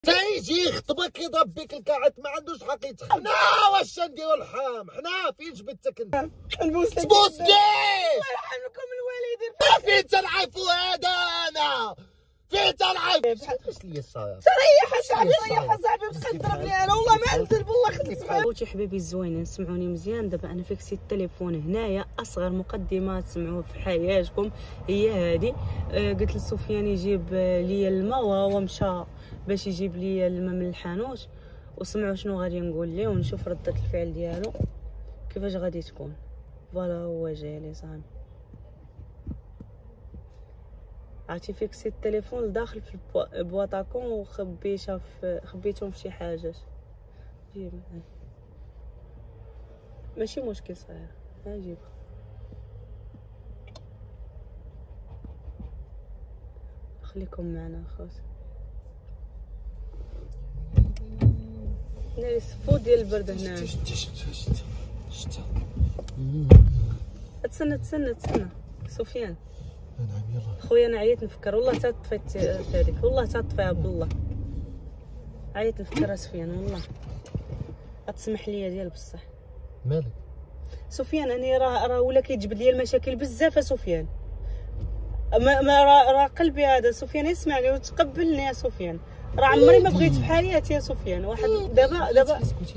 تيجي يخطبك يضرب بك الكعت ما عندوش حق يتخطب. حنا واش نديرو الحرام؟ حنا فين جبدتك انت؟ نبوس لك تبوس ليه؟ الله يرحم لكم الوالدين. فين تنعرفو هذا انا؟ فين تنعرف؟ واش ليا الصراحه؟ ريح صاحبي ريح صاحبي باش تضربني انا والله ما نزل بالله خديت خوتي حبايبي الزوينين سمعوني مزيان. دابا انا فيكسيت التليفون هنايا. اصغر مقدمه تسمعوها في حياتكم هي هذه. قلت لسفيان يجيب لي الماء وهو مشى باش يجيب لي الماء من الحانوت، وسمعوا شنو غادي نقول ليه ونشوف ردة الفعل ديالو كيفاش غادي تكون. فوالا هو جاي لي صاحبي. عرفتي فيكسي التليفون لداخل في البواطاكون خبيتهم في شي حاجات. جيب ماشي مشكل صغير. ها جيب خليكم معنا اخوتي. ناري السفود ديال البرد هنا. تسنى سفيان. نعم يلا خويا انا عييت نفكر والله حتى طفيت هذيك والله حتى طفيها بالله. عييت نفكر سفيان والله. غتسمح لي ديال بصح. مالك؟ سفيان انا راه ولا كيجبد لي المشاكل بزاف سفيان. ما راه قلبي هذا سفيان يسمعني وتقبلني يا سفيان. راه عمري ما بغيت في حياتي يا سفيان. واحد دابا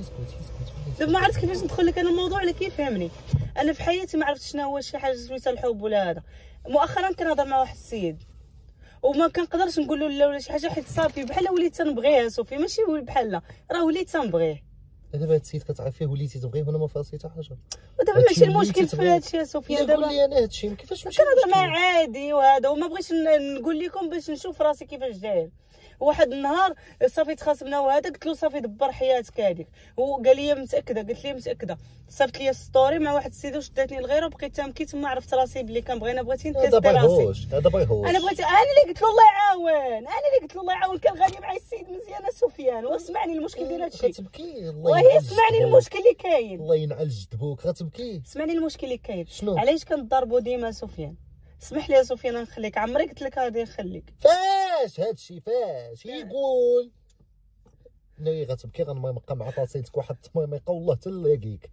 ما عرفت كيفاش ندخل لك انا الموضوع اللي كيفهمني. انا في حياتي ما عرفت شنو هو شي حاجه سميتها الحب ولا هذا. مؤخرا كنهضر مع واحد السيد وما كنقدرش نقول له لا ولا شي حاجه حيت صافي بحال وليت تنبغيه صوفي ماشي بحال راه وليت تنبغيه. دابا هاد السيد كتعرفيه وليتي تبغيه وانا ما فاصي حتى حاجه. ودابا ماشي المشكل في هذا الشيء يا سفيان. دابا قول لي انا هاد الشيء كيفاش ماشي كنهضر مع عادي وهذا وما بغيتش نقول لكم باش نشوف راسي كيفاش داير. واحد النهار صافي تخاصمنا وهذا قلت له صافي دبر حياتك هذيك وقال لي متاكده. قلت لي متاكده. صيفط لي ستوري مع واحد السيده وشداتني الغيره وبقيت تمكي تما عرفت راسي بلي كنبغي. انا بغيتي نتيستي راسي. هذا بغيهوش. انا بغيت انا اللي قلت له الله يعاون. انا اللي قلت له الله يعاون. كان غادي معايا السيد مزيان سفيان واسمعني المشكل ديال هادشي. غتبكي وهي اسمعني المشكل اللي كاين. الله ينعل جدبوك غتبكي. اسمعني المشكل اللي كاين. شنو؟ علاش كنضربوا ديما سفيان؟ اسمح لي يا سفيان نخليك. عمري قلت لك غادي نخليك. فاش هادشي فاش يقول ناري غتبكي غنبقى مع طاسيتك واحد التميميقه والله تلاقيك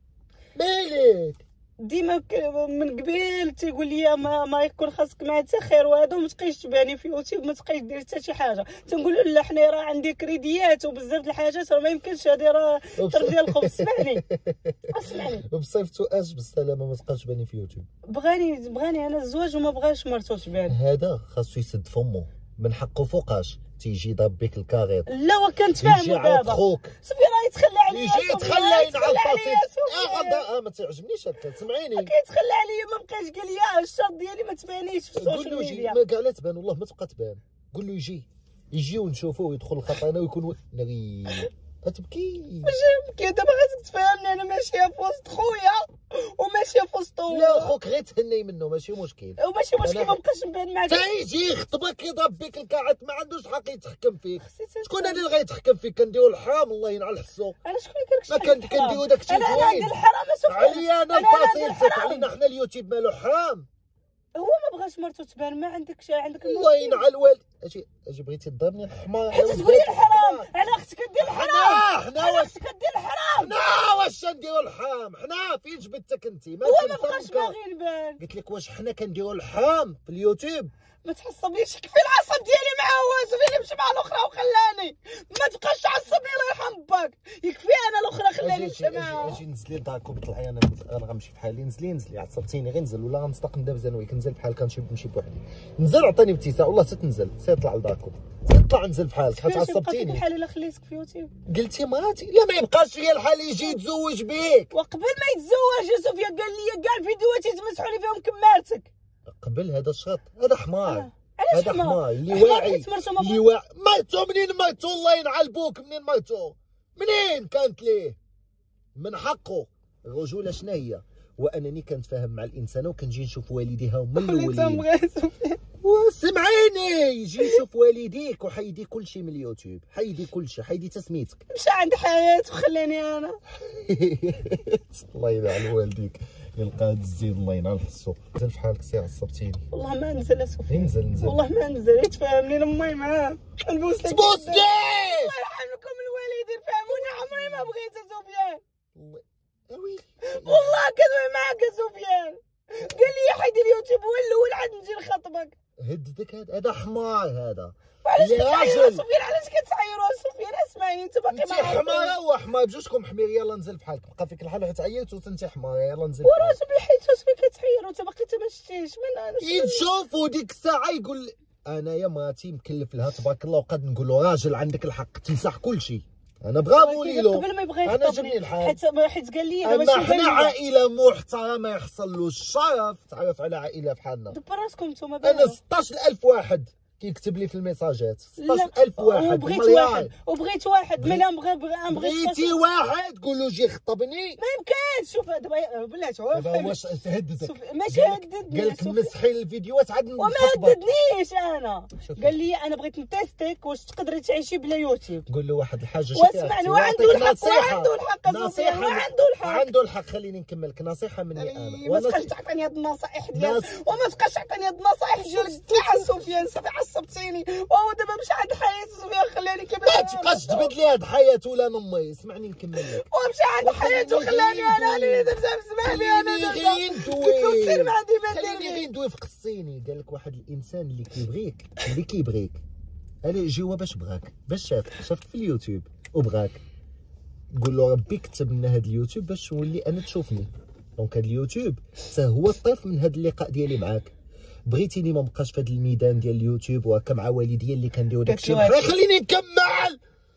مالك. ديما من قبيل تيقول لي ما يكون خاصك مع حتى خير وهذا وما تبقايش تباني في يوتيوب ما تبقايش دير حتى شي حاجه. تنقول له لا حنا راه عندي كريديات وبزاف د الحاجات راه ما يمكنش هذه راه طرف ديال الخبز. اسمعني بصيفتو اش بالسلامه ما تبقاش تباني في يوتيوب. بغاني انا الزواج وما بغاش مرتو تبان. هذا خاصو يسد فمو من حقه فوقاش تيجي يضرب بك الكاريط. لا وكنتفاهموا دابا. خوك سفيان راه يتخلى عليا. يجي يتخلى ينعل طاسيت. ما تعجبنيش هكا سمعيني. كيتخلى عليا ما بقاش قال لي الشرط ديالي ما تبانيش في السوشيال ميديا. ما كاع لا تبان والله ما تبقى تبان. قول له يجي ونشوفوه ويدخل الخطانه ويكون ناري. غتبكي. ماشي بكي دابا خاصك تفهمني. انا ماشيه في وسط خويا وماشيه في وسط هو. لا خوك غير تهني منه ماشي مشكل. وماشي مشكل ما بقاش نبان معاك. تيجي يخطبك يضرب بك الكعت ما عندوش حق يتحكم فيك. شكون اللي غيتحكم فيك؟ كنديرو الحرام الله ينعل حسو. انا شكون اللي قال لك كنديرو داكشي زوين. انا ندير الحرام عليا انا الفاصيلتك علينا حنا اليوتيوب مالو حرام. هو ما بغاش مرتو تبان ما عندكش عندك الله ينعل والد. اجي بغيتي تضربني الحمار. حيت تقولي الحرام على اختك كدير الحرام. حنا واش كدير الحرام. حنا واش نديرو الحرام؟ حنا فين جبدتك انت؟ هو ما بقاش باغي نبان. قلت لك واش حنا كنديرو الحرام في اليوتيوب؟ ما تحصبنيش. كفي العصب ديالي مع هو زوين مشى مع الاخرى وخلاني. ما تبقاش تعصبني الله يرحم باك. يكفي انا الاخرى خلاني نمشي معاها. اجي نزلي لداركم طلعي انا غنمشي بحالي. نزلي عصبتيني غير نزل ولا غنصدق دابا زانويك. نزل بحال كنمشي بوحدي. نزل عطيني ابتسامه والله تنزل سير طلع لداركم. طلع نزل بحالك حيت عصبتيني. بحال الا خليتك في يوتيوب. قلتي مراتي لا ما يبقاش ليا الحال يجي يتزوج بيك. وقبل ما يتزوج يا سفيان قال لي كاع الفيديوهات يتمسحوا لي فيهم كمارتك. قبل هذا الشرط هذا حمار. هذا حمار اللي واعي مرتو منين مرتو الله ينعل بوك. منين مرتو منين كانت ليه؟ من حقه. الرجوله شنو هي؟ وانني كنتفاهم مع الانسان وكنجي نشوف والديها هما الاولين. سمعيني يجي يشوف والديك وحيدي كلشي من اليوتيوب. حيدي كلشي حيدي تسميتك. مشى عند حياته وخلاني انا. الله يلعن والديك. يلقى هاد الزين الله ينعل حسو. نزل في حالك سي عصبتيني. والله ما نزل يا سفيان. نزل والله ما نزل. يتفاهمني لمي معاه. نبوس لك. تبوس ليه؟ كدوي معاك سفيان، قال لي حيد اليوتيوب هو الاول عاد نجي نخاطبك. هددك هذا حمار هذا. وعلاش كتعايروا سفيان؟ علاش كتعايروا سفيان؟ اسمعي انت باقي انت حماره وحمار بجوجكم حمير. يلا نزل بحالك، بقى فيك الحال حيت عيطت وانت حماره. يلا نزل وراسو حيت فين كتعايروا انت باقي ما شتيش من يشوفوا ديك الساعه يقول انا يا مراتي مكلف لها تبارك الله وقد نقول له راجل عندك الحق تمسح كل شيء. انا برافو ليلو قبل ما يبغى انا جبني الحال حيت قال لي اما حنا عائله محترمه يحصلوا الشرف تعرف على عائله بحالنا. دبر راسكم نتوما. انا 16000 واحد كيكتب لي في الميساجات 16000 واحد. وبغيت واحد ملي بغيتي واحد قول له جي خطبني. ما يمكنش. شوف دابا بلاتي دابا واش تهددك؟ ماشي هددني. قال لك مسحي الفيديوهات عاد وما هددنيش. انا قال لي انا بغيت نتيستيك واش تقدري تعيشي بلا يوتيوب. قول له واحد الحاجه واسمعني وعنده الحق وعنده الحق سفيان وعنده الحق. عنده الحق. خليني نكملك نصيحه مني انا. ما تبقاش تعطيني هاد النصائح ديالك وما تبقاش تعطيني هاد النصائح ديالك تاع سفيان. صافي عصبتيني وهو دابا مشى عند حياته سفيان. خلاني كيما ما تبقاش تبدل لي هاد حياته ولا نمي. اسمعني نكمل لك. ومشى عند حياته وخلاني انا اللي درت سمعني انا ندوي. سير ما عندي ما خليني غير ندوي في قصيني. قال لك واحد الانسان اللي كيبغيك على جوا باش بغاك باش شافك في اليوتيوب وبغاك. قول له ربي كتب لنا هاد اليوتيوب باش تولي انا تشوفني. دونك هاد اليوتيوب حتى هو الطرف من هاد اللقاء ديالي معاك. بغيتيني ما نبقاش في هاد الميدان ديال اليوتيوب وهكا مع والديا اللي كنديروا داكشي. خليني نكمل.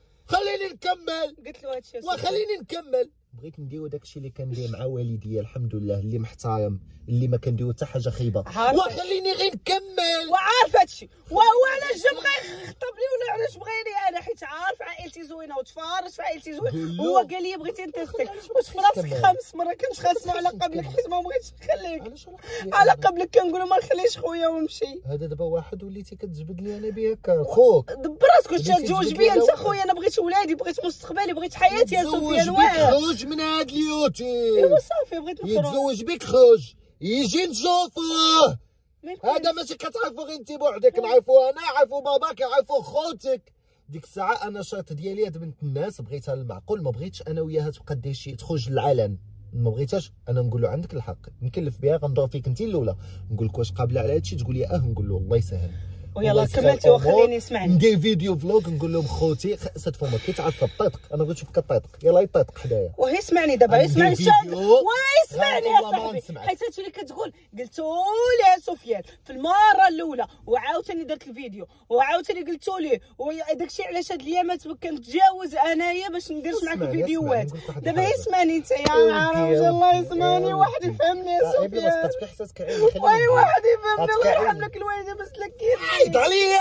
قلت له هادشي وخليني نكمل. بغيت نديرو داكشي اللي كندير مع والديا الحمد لله اللي محترم اللي ما كنديرو حتى حاجه خايبه. وخليني غير نكمل. وعارف هادشي وهو علاش جا بغى يخطبني ولا علاش بغاني انا حيت عارف عائلتي زوينه وتفارج في عائلتي زوينه. هو قال لي بغيتي نتيستيك واش في راسك 5 مرات كنتخاصمو على قبلك حيت ما بغيتش نخليك. على قبلك كنقولوا ما نخليش خويا ونمشي. هذا دابا واحد وليتي كتجبد لي انا بيك خوك. دبر راسك واش تتزوج بيا انت خويا؟ انا بغيت ولادي بغيت مستقبلي بغيت حياتي يا سفيان. خرج من هاد اليوتيوب. ايوا صافي بغيت نخرج. يتزوج بك خرج يجي نشوفوه. هذا ماشي كتعرفو غير انت بوحدك. نعرفو انا عرفو باباك يعرفو خوتك. ديك الساعه انا الشرط ديالي هاد بنت الناس بغيتها للمعقول. ما بغيتش انا وياها تبقى دير شي تخرج للعلن. ما بغيتهاش. انا نقول له عندك الحق نكلف بها غندور فيك انت الاولى. نقول لك واش قابله على هادشي تقول لي نقول له الله يسهل. ويلا كملتي وخليني نسمعني. ندير فيديو فلوق نقول لهم خوتي سد فمك كيتعصب طيطق. انا بغيت نشوفك طيطق. يلا يطيطق حدايا. وهي اسمعني دابا يسمعني ويسمعني يا صاحبي. حيت هادشي اللي كتقول قلتو ليه سفيان في المره الاولى وعاوتاني درت الفيديو وعاوتاني قلتو ليه وداكشي علاش هاد الايامات كنتجاوز انايا باش نديرش معاك الفيديوهات. دابا يسمعني انت يا عرفت. الله يسمعني واحد يفهمني يا سفيان. واي واحد يفهمني الله يرحم لك الوالده بس لكيني. حيد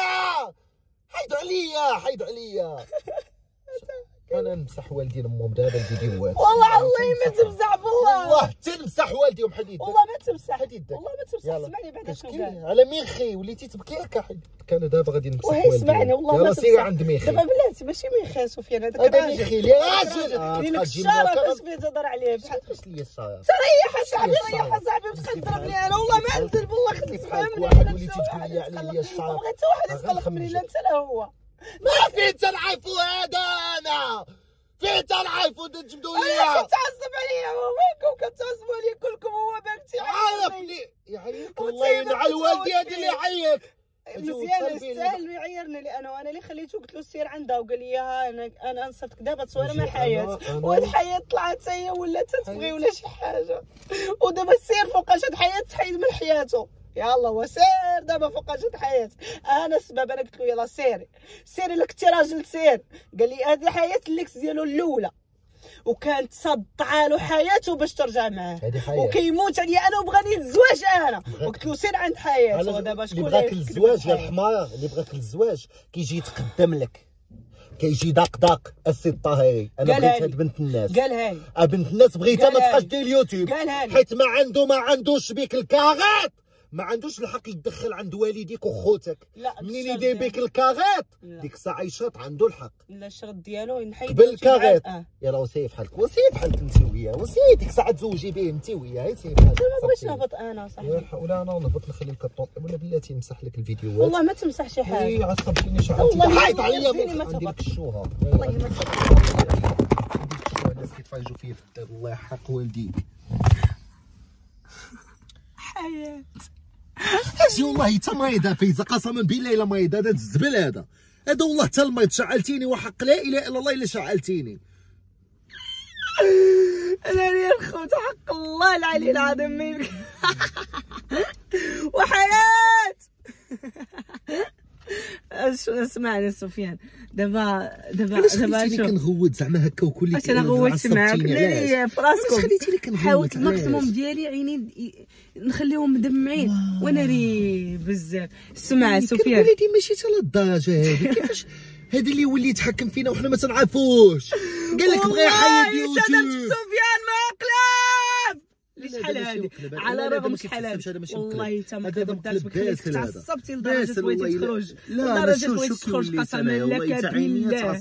عليا انا نمسح والدين امهم دابا الفيديوهات. والله ما تمسح والله تنمسح والديهم حديد. والله ما تمسح والله ما تمسح. اسمعني بعدا شنو قال على ميخي وليتي تبكي هكا حيد. انا دابا غادي نمسح والديهم. اسمعني والله ما تمسح. سير عند ميخي دابا بلاتي ماشي ميخي سفيان هذاك هذا ميخي اللي راجل ديك الشارع سفيان تهضر عليه بحال لي الشارع. ريح صاحبي تخدرني انا والله ما ننزل والله خليك تفهمني. واحد وليتي تقول لي على لي الشارع. بغيت حتى واحد يتقلق مني لا انت لا هو. ما في تنعرفو هذا انا في تنعرفو تجبدوا لي. علاش كتعصب عليا وماكم كتعصبوا عليا كلكم؟ هو باك عرفني يعيك الله ينعل والدي هذا اللي يعيك. مزيان يستاهل يعيرني لي انا وانا اللي خليته قلت له سير عندها وقال لي انا نصفتك دابا تصويره مع الحياه والحياه طلعت هي ولا تتبغي ولا شي حاجه ودابا سير فوقاش هاد الحياه تحيد من حياته. يلا وسير دابا فوقاش هاد الحياه انا السبب. انا قلت له يلا سيري الا كنتي راجل سير. قال لي هذه حياه الليكس ديالو الاولى وكانت صدع له حياته باش ترجع معاه وكيموت عليا انا وبغاني نتزواج انا. وقلت له سير عند حياته. ودابا شكون اللي بغاك للزواج يا الحمار اللي بغاك للزواج كيجي يتقدم لك كيجي داق السي الطاهري. انا بغيت هاد بنت الناس. قالها لي بنت الناس بغيتها ما تبقاش دير اليوتيوب حيت ما عندوش بيك الكاغات. ما عندوش الحق يتدخل عند والديك وخوتك. منين يدير بك الكاغات ديك الساعه يشرط عنده الحق. لا الشرط ديالو ينحيد بالكاغات. يلا وسير بحالك انت وياه ديك الساعه تزوجي به انت وياه. سير بحالك. ما بغيتش نهبط انا صاحبي ولا انا نهبط نخلي لك الطون ولا بلاتي نمسح لك الفيديوهات. والله ما تمسح شي حاجه. عصبتيني شعرتي حيد عليا ما ندير لك الشوهه. والله ما الناس كيتفرجوا فيا في الدار الله يحرق والديك. حياة اجي والله حتى مريضه فايزه قسما بالله الا مريضه. هذا الزبل هذا والله حتى المريض شعلتيني وحق لا اله الا الله الا شعلتيني. انا يا الخوت حق الله العلي العظيم منك. وحياة اسمعني سفيان، دابا خليتيني كنغوت زعما هكا وكل انا غوتت معاك لا في راسكم. خليتيني كنغوت، حاولت الماكسيموم ديالي عيني نخليهم مدمعين وانا ري بزاف. اسمع سفيان وليدي ماشي حتى للدرجه هذه. كيفاش هذا اللي يولي يتحكم فينا وحنا ما تنعرفوش؟ قال لك بغى يحيد يوتيوب. سفيان مقلب شحال هادي على رغم شحال هادي والله حتى ما كذبتش بك تعصبتي لدرجه بغيتي تخرج. لدرجه بغيتي تخرج قسما لك بالله.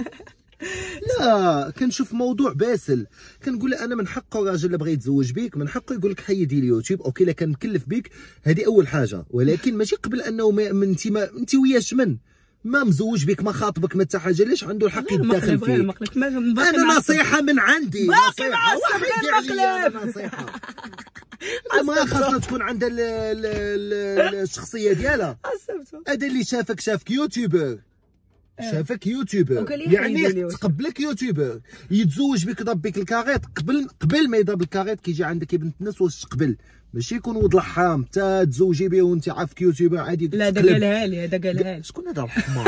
لا كنشوف موضوع باسل كنقول له انا من حقه الراجل اللي بغى يتزوج بك من حقه يقول لك حيدي اليوتيوب. اوكي لا كان مكلف بك هذه اول حاجه، ولكن ماشي قبل انه انت وياه شمن ما مزوج بك ما خاطبك ما حتى حاجه. ليش عنده الحق يتدخل فيك؟ انا نصيحه من عندي، باقي معصب نصيحه. المراه خاصها تكون عندها الشخصيه ديالها. هذا اللي شافك يوتيوبر، شافك يوتيوبر يعني تقبلك يوتيوبر، يتزوج بك يضرب بك الكاريط قبل ما يضرب الكاريط كيجي عندك بنت الناس واش تقبل، ماشي يكون ولد الحرام انت تزوجي به وانت عارفك يوتيوبر عادي. لا هذا قالها لي، هذا قالها لي. شكون هذا الحمار؟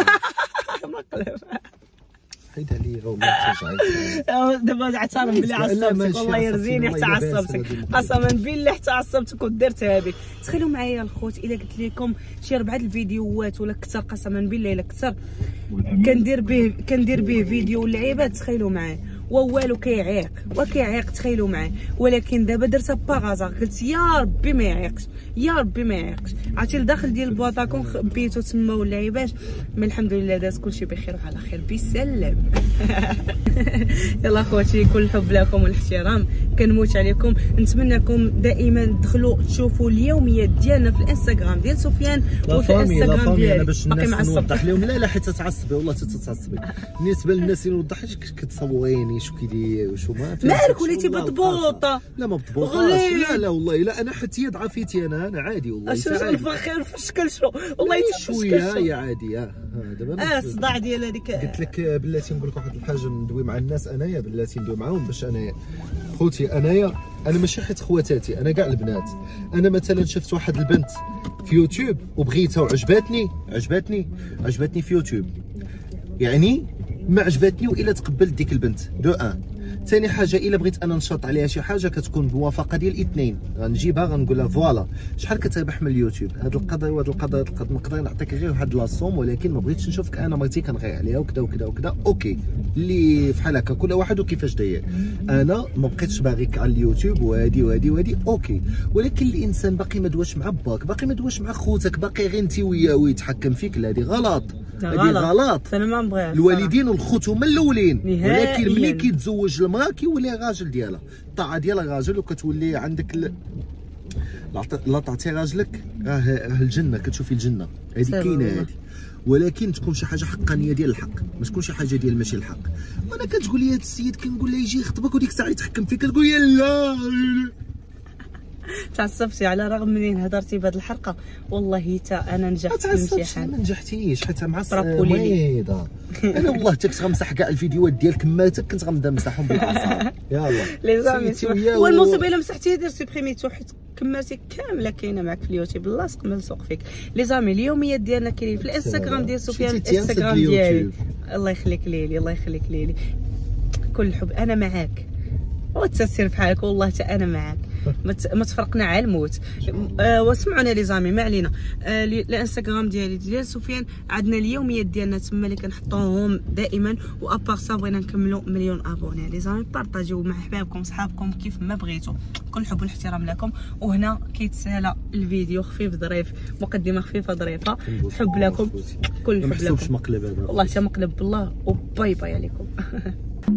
حيدها لي غير ما دابا اعترف بلي عصبتك والله يرزيني حتى عصبتك قسما بالله حتى عصبتك ودرت هذيك. تخيلوا معايا الخوت الا قلت لكم شي 4 الفيديوهات ولا كثر قسما بالله الا كثر كندير به فيديو اللعيبات. تخيلوا معايا والو كيعيق تخيلوا معايا. ولكن دابا درتها باغازا قلت يا ربي ما يعيقش يا ربي ما يعيقش. عرفتي الداخل ديال البواطاكم خبيتو تما واللعيبات ما الحمد لله داز كلشي بخير وعلى خير بسلام. يلا خوتي كل الحب لكم والاحترام كنموت عليكم. نتمنىكم دائما تدخلوا تشوفوا اليوميات ديالنا في الانستغرام ديال سفيان وفي الانستغرام ديالي. باش الناس نوضح لهم لا حتى تعصبي والله تتعصبي. بالنسبه للناس اللي نوضحش كتصوريني شو كيدير وشو ما مالك وليتي مضبوطه. لا ما مضبوطاش لا والله لا انا حتى هي ضعفيتي انا عادي والله. اش الفخير في الشكل شو والله شويه يا عادي. دابا الصداع ديال هذيك قلت لك بلاتي نقول لك واحد الحاجه ندوي مع الناس. انايا بلاتي ندوي معاهم باش انايا خوتي انا ماشي حيت خواتاتي انا كاع البنات. انا مثلا شفت واحد البنت في يوتيوب وبغيتها وعجبتني في يوتيوب يعني ما عجبتني والا تقبلت ديك البنت دو ان. ثاني حاجه الا بغيت انا نشط عليها شي حاجه كتكون بموافقه ديال الاثنين غنجيبها غنقول لها فوالا شحال كتربح من اليوتيوب هذا القدر وهذا القدر نقدر نعطيك غير واحد لاصوم ولكن ما بغيتش نشوفك انا مرتي كنغير عليها وكذا اوكي اللي بحال هكا كل واحد وكيفاش داير. انا ما بقيتش باغيك على اليوتيوب وهادي اوكي. ولكن الانسان باقي ما دواش مع باك باقي ما دواش مع خوتك باقي غير انت وياه يتحكم فيك. لا هذه غلط انا ما نبغيها. الوالدين والخوت هما الاولين ولكن ملي كيتزوج المراه كيولي راجل ديالها الطاعه ديال الراجل وكتولي عندك لا تعطي راجلك راه الجنه كتشوفي الجنه هذه كاينه هذه. ولكن تكون شي حاجه حقانيه ديال الحق ما تكون شي حاجه ديال ماشي الحق. وانا كتقول لي هذا السيد كنقول له يجي يخطبك وديك الساعه يتحكم فيك كتقول لي لا. تعصبتي على الرغم منين هضرتي بهذه الحلقه والله حتى انا نجحت في شي حاجه. ما نجحتيش حتى مع مريضه. انا والله حتى كنت غنمسح كاع الفيديوهات ديال كماتك كنت غنبدا نمسحهم بالعصا. يلا لي زامي والمصيبه الا مسحتي دير سوبريميتو حيت كماتي كامله كاينه معك في اليوتيوب لاصق ملصوق فيك. لي زامي اليوميات ديالنا كاينين في الانستغرام ديال سفيان الانستغرام ديالي. الله يخليك ليلي كل الحب انا معاك وتسير بحالك والله حتى انا معاك ما تفرقنا على الموت. واسمعونا لي زامي ما علينا. الانستغرام ديال سفيان عندنا اليوميات ديالنا تما اللي كنحطوهم دائما وابار سا بغينا نكملوا 1,000,000 ابوني. لي زامي بارطاجيو مع حبابكم صحابكم كيف ما بغيتوا. كل الحب والاحترام لكم. وهنا كيتسالى الفيديو خفيف ظريف مقدمه خفيفه ظريفه. حب لكم كل الحب لكم مقلب هذا والله حتى مقلب بالله وباي باي عليكم.